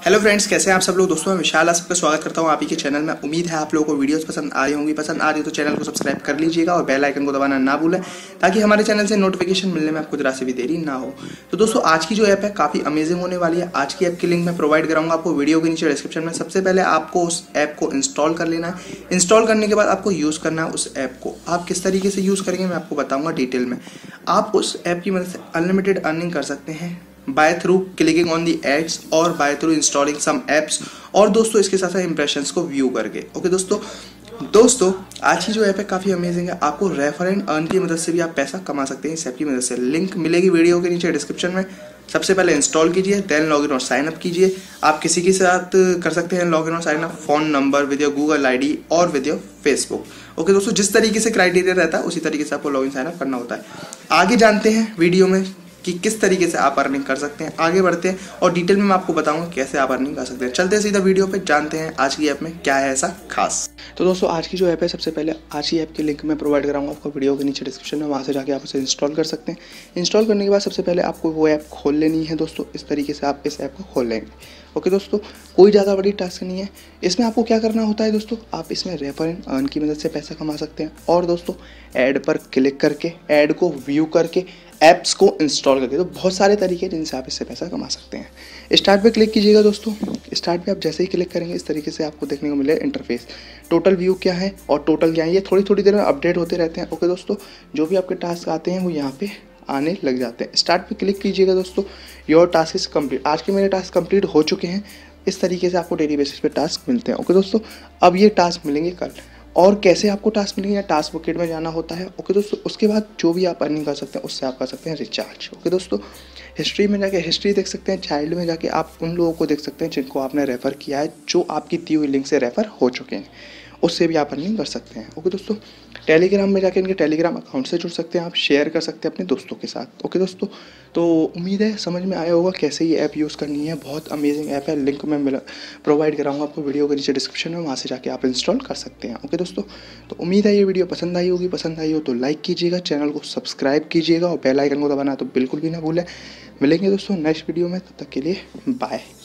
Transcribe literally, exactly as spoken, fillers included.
Hello friends, कैसे हैं आप सब लोग। दोस्तों मैं विशाल, आप सबका स्वागत करता हूं आप ही के चैनल में। उम्मीद है आप लोगों को वीडियोस पसंद आ रही होंगी। पसंद आ रही है तो चैनल को सब्सक्राइब कर लीजिएगा और बेल आइकन को दबाना ना भूलें, ताकि हमारे चैनल से नोटिफिकेशन मिलने में आपको जरा से भी देरी ना हो। तो दोस्तों आज की जो ऐप है काफ़ी अमेजिंग होने वाली है। आज की ऐप की लिंक मैं प्रोवाइड कराऊंगा आपको वीडियो के नीचे डिस्क्रिप्शन में। सबसे पहले आपको उस ऐप को इंस्टॉल कर लेना है। इंस्टॉल करने के बाद आपको यूज़ करना है उस ऐप को। आप किस तरीके से यूज़ करेंगे मैं आपको बताऊँगा डिटेल में। आप उस ऐप की मदद से अनलिमिटेड अर्निंग कर सकते हैं by through clicking on the ads और by through installing some apps, और दोस्तों इसके साथ साथ इंप्रेशंस को व्यू करके। ओके दोस्तों दोस्तों आज की जो ऐप है काफ़ी अमेजिंग है। आपको रेफर एंड अर्न की मदद से भी आप पैसा कमा सकते हैं इस ऐप की मदद से। लिंक मिलेगी वीडियो के नीचे डिस्क्रिप्शन में। सबसे पहले इंस्टॉल कीजिए, देन लॉगिन और साइन अप कीजिए। आप किसी के साथ कर सकते हैं लॉगिन और sign up, phone number with your Google I D और विद योर फेसबुक। ओके दोस्तों, जिस तरीके से क्राइटेरिया रहता है उसी तरीके से आपको लॉगिन साइन अप करना होता है। आगे जानते हैं वीडियो में कि किस तरीके से आप अर्निंग कर सकते हैं। आगे बढ़ते हैं और डिटेल में मैं आपको बताऊंगा कैसे आप अर्निंग कर सकते हैं। चलते हैं सीधा वीडियो पे, जानते हैं आज की ऐप में क्या है ऐसा खास। तो दोस्तों आज की जो ऐप है, सबसे पहले आज की ऐप की लिंक मैं प्रोवाइड कराऊंगा आपको वीडियो के नीचे डिस्क्रिप्शन में। वहाँ से जाके आप उसे इंस्टॉल कर सकते हैं। इंस्टॉल करने के बाद सबसे पहले आपको वो ऐप खोल लेनी है दोस्तों। इस तरीके से आप इस ऐप को खोल लेंगे। ओके दोस्तों, कोई ज़्यादा बड़ी टास्क नहीं है। इसमें आपको क्या करना होता है दोस्तों, आप इसमें रेफर एंड अर्न की मदद से पैसा कमा सकते हैं। और दोस्तों ऐड पर क्लिक करके, ऐड को व्यू करके, ऐप्स को इंस्टॉल करके, तो बहुत सारे तरीके हैं जिनसे आप इससे पैसा कमा सकते हैं। स्टार्ट पे क्लिक कीजिएगा दोस्तों। स्टार्ट पे आप जैसे ही क्लिक करेंगे इस तरीके से आपको देखने को मिलेगा इंटरफेस। टोटल व्यू क्या है और टोटल क्या है, ये थोड़ी थोड़ी देर में अपडेट होते रहते हैं। ओके दोस्तों, जो भी आपके टास्क आते हैं वो यहाँ पे आने लग जाते हैं। स्टार्ट पे क्लिक कीजिएगा दोस्तों। Your task is complete. आज के मेरे टास्क कंप्लीट हो चुके हैं। इस तरीके से आपको डेली बेसिस पे टास्क मिलते हैं। ओके दोस्तों, अब ये टास्क मिलेंगे कल। और कैसे आपको टास्क मिलेंगे, या टास्क बुकेट में जाना होता है। ओके दोस्तों, उसके बाद जो भी आप अर्निंग कर सकते हैं उससे आप कर सकते हैं रिचार्ज। ओके दोस्तों, हिस्ट्री में जाके हिस्ट्री देख सकते हैं। चाइल्ड में जाके आप उन लोगों को देख सकते हैं जिनको आपने रेफ़र किया है, जो आपकी दी हुई लिंक से रेफ़र हो चुके हैं। उससे भी आप अर्निंग कर सकते हैं। ओके दोस्तों, टेलीग्राम में जाके इनके टेलीग्राम अकाउंट से जुड़ सकते हैं, आप शेयर कर सकते हैं अपने दोस्तों के साथ। ओके दोस्तों, तो उम्मीद है समझ में आया होगा कैसे ये ऐप यूज़ करनी है। बहुत अमेजिंग ऐप है। लिंक मैं मिला प्रोवाइड कराऊंगा आपको वीडियो के नीचे डिस्क्रिप्शन में। वहाँ से जाके आप इंस्टॉल कर सकते हैं। ओके दोस्तों, तो उम्मीद है ये वीडियो पसंद आई होगी। पसंद आई हो तो लाइक कीजिएगा, चैनल को सब्सक्राइब कीजिएगा और बेल आइकन को दबाना तो बिल्कुल भी ना भूलें। मिलेंगे दोस्तों नेक्स्ट वीडियो में, तब तक के लिए बाय।